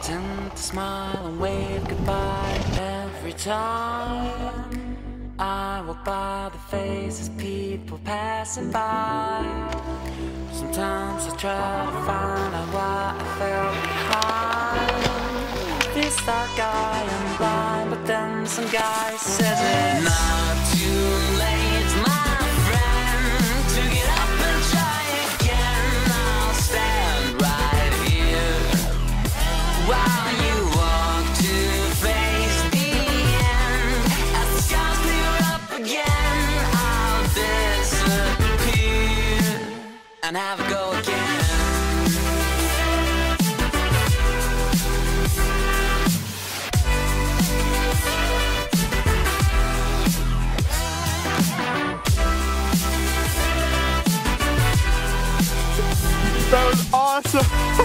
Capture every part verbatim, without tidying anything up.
tend to smile and wave goodbye every time I walk by the faces people passing by. Sometimes I try to find out why I fell behind. Feels like I am blind, but then some guy says it's not too late, my friend, to get up and try again. I'll stand right here while you walk to face the end. As the skies clear up again, I'll disappear and have a go again. That was awesome.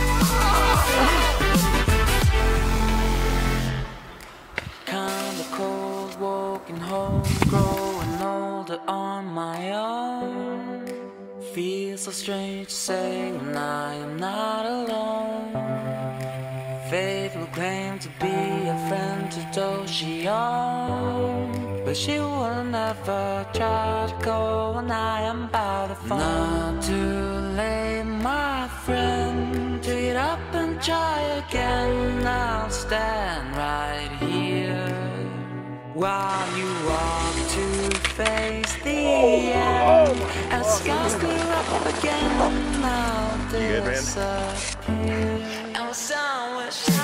Kinda cold, walking home, growing older on my own. Feels so strange to say when I am not alone. Faith will claim to be a friend to those she owns, but she will never try to go when I am about to fall. Not too late, my friend, to get up and try again. I'll stand right here while you walk to face the end. As skies clear up again, I'll disappear. And we'll sound